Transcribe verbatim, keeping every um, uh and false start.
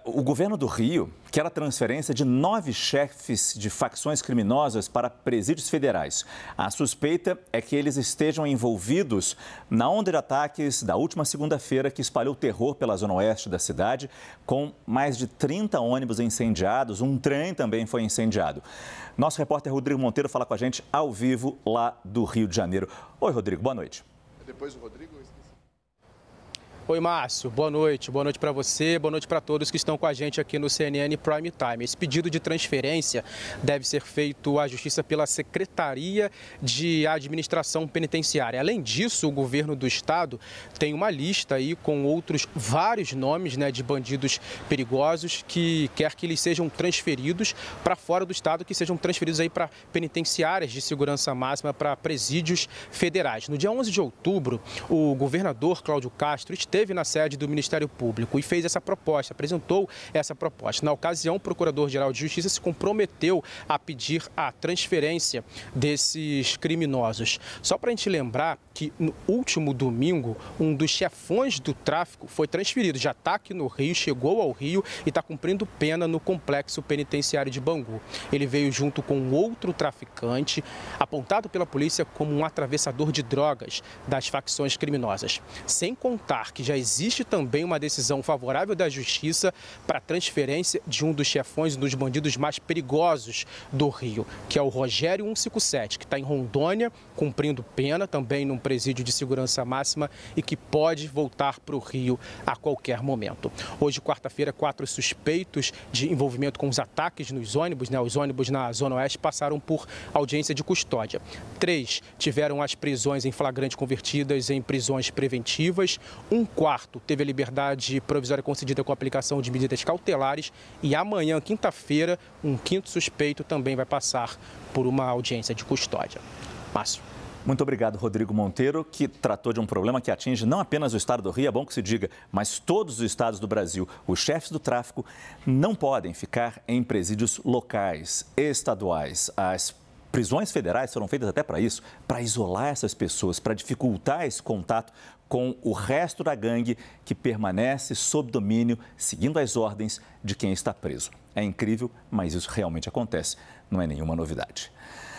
o governo do Rio quer a transferência de nove chefes de facções criminosas para presídios federais. A suspeita é que eles estejam envolvidos na onda de ataques da última segunda-feira que espalhou terror pela zona oeste da cidade, com mais de trinta ônibus incendiados, um trem também foi incendiado. Nosso repórter Rodrigo Monteiro fala com a gente ao vivo lá do Rio de Janeiro. Oi, Rodrigo, boa noite. Depois o Rodrigo... Oi, Márcio. Boa noite. Boa noite para você, boa noite para todos que estão com a gente aqui no C N N Prime Time. Esse pedido de transferência deve ser feito à Justiça pela Secretaria de Administração Penitenciária. Além disso, o governo do estado tem uma lista aí com outros vários nomes, né, de bandidos perigosos que quer que eles sejam transferidos para fora do estado, que sejam transferidos aí para penitenciárias de segurança máxima, para presídios federais. No dia onze de outubro, o governador Cláudio Castro esteve na sede do Ministério Público e fez essa proposta, apresentou essa proposta. Na ocasião, o Procurador-Geral de Justiça se comprometeu a pedir a transferência desses criminosos. Só para a gente lembrar que no último domingo, um dos chefões do tráfico foi transferido, já está aqui no Rio, chegou ao Rio e está cumprindo pena no complexo penitenciário de Bangu. Ele veio junto com outro traficante, apontado pela polícia como um atravessador de drogas das facções criminosas. Sem contar que já existe também uma decisão favorável da Justiça para a transferência de um dos chefões, um dos bandidos mais perigosos do Rio, que é o Rogério cento e cinquenta e sete, que está em Rondônia, cumprindo pena, também num presídio de segurança máxima e que pode voltar para o Rio a qualquer momento. Hoje, quarta-feira, quatro suspeitos de envolvimento com os ataques nos ônibus, né? Os ônibus na Zona Oeste passaram por audiência de custódia. Três tiveram as prisões em flagrante convertidas em prisões preventivas. Um quarto teve a liberdade provisória concedida com a aplicação de medidas cautelares e amanhã, quinta-feira, um quinto suspeito também vai passar por uma audiência de custódia. Márcio. Muito obrigado, Rodrigo Monteiro, que tratou de um problema que atinge não apenas o estado do Rio, é bom que se diga, mas todos os estados do Brasil. Os chefes do tráfico não podem ficar em presídios locais, estaduais. As prisões federais foram feitas até para isso, para isolar essas pessoas, para dificultar esse contato com o resto da gangue que permanece sob domínio, seguindo as ordens de quem está preso. É incrível, mas isso realmente acontece, não é nenhuma novidade.